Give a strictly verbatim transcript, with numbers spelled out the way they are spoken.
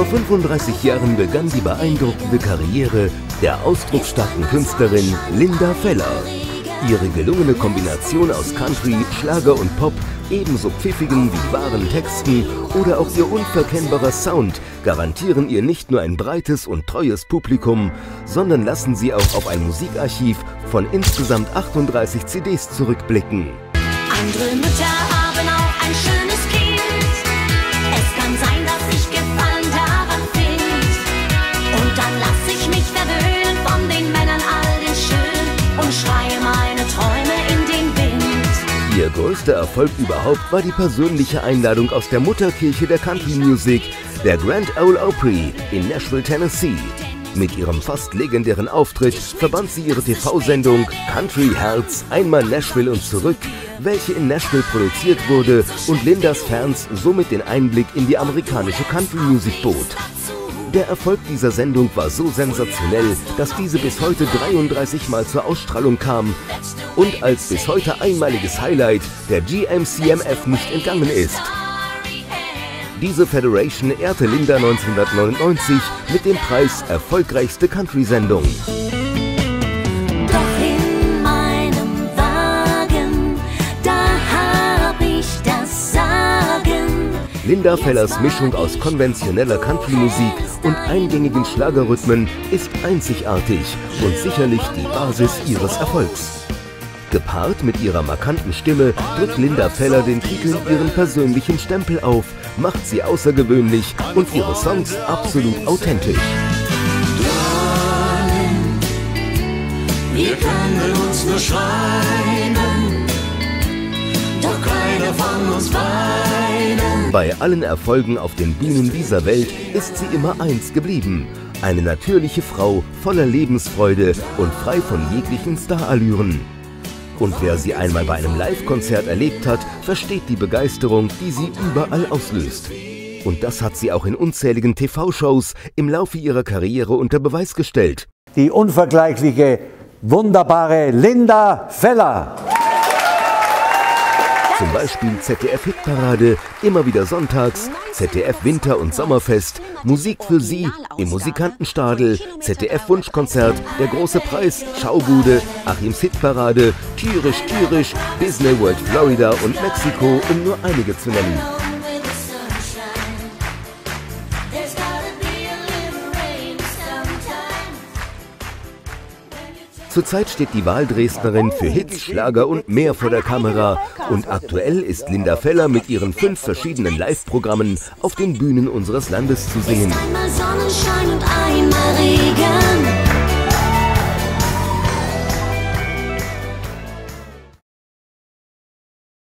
fünfunddreißig Jahren begann die beeindruckende Karriere der ausdrucksstarken Künstlerin Linda Feller. Ihre gelungene Kombination aus Country, Schlager und Pop, ebenso pfiffigen wie wahren Texten oder auch ihr unverkennbarer Sound garantieren ihr nicht nur ein breites und treues Publikum, sondern lassen sie auch auf ein Musikarchiv von insgesamt achtunddreißig C Ds zurückblicken. Andere Mütter haben auch ein schönes Kind. Es kann sein, dass ich Gefallen daran find. Und dann lass ich mich verwöhnen von den Männern all den schön und schreie meine Träume in den Wind. Ihr größter Erfolg überhaupt war die persönliche Einladung aus der Mutterkirche der Country Music, der Grand Ole Opry in Nashville, Tennessee. Mit ihrem fast legendären Auftritt verband sie ihre T V-Sendung Country Herz, einmal Nashville und zurück, welche in Nashville produziert wurde und Lindas Fans somit den Einblick in die amerikanische Country Music bot. Der Erfolg dieser Sendung war so sensationell, dass diese bis heute dreiunddreißig Mal zur Ausstrahlung kam und als bis heute einmaliges Highlight der G M C M F nicht entgangen ist. Diese Federation ehrte Linda neunzehnhundertneunundneunzig mit dem Preis Erfolgreichste Country-Sendung. Doch in meinem Wagen, da hab ich das Sagen. Linda Fellers Mischung aus konventioneller Country-Musik und eingängigen Schlagerrhythmen ist einzigartig und sicherlich die Basis ihres Erfolgs. Gepaart mit ihrer markanten Stimme drückt Linda Feller den Titel ihren persönlichen Stempel auf, macht sie außergewöhnlich und ihre Songs absolut authentisch. Darling, wir können uns nur schreiben, doch keiner von uns weinen. Bei allen Erfolgen auf den Bühnen dieser Welt ist sie immer eins geblieben. Eine natürliche Frau voller Lebensfreude und frei von jeglichen Starallüren. Und wer sie einmal bei einem Live-Konzert erlebt hat, versteht die Begeisterung, die sie überall auslöst. Und das hat sie auch in unzähligen T V-Shows im Laufe ihrer Karriere unter Beweis gestellt. Die unvergleichliche, wunderbare Linda Feller. Zum Beispiel Z D F-Hitparade, immer wieder sonntags, Z D F Winter- und Sommerfest, Musik für Sie im Musikantenstadel, Z D F-Wunschkonzert, der große Preis, Schaubude, Achims Hitparade, Tierisch, Tierisch, Disney World Florida und Mexiko, um nur einige zu nennen. Zurzeit steht die Wahldresdnerin für Hits, Schlager und mehr vor der Kamera und aktuell ist Linda Feller mit ihren fünf verschiedenen Live-Programmen auf den Bühnen unseres Landes zu sehen. Einmal Sonnenschein und einmal Regen.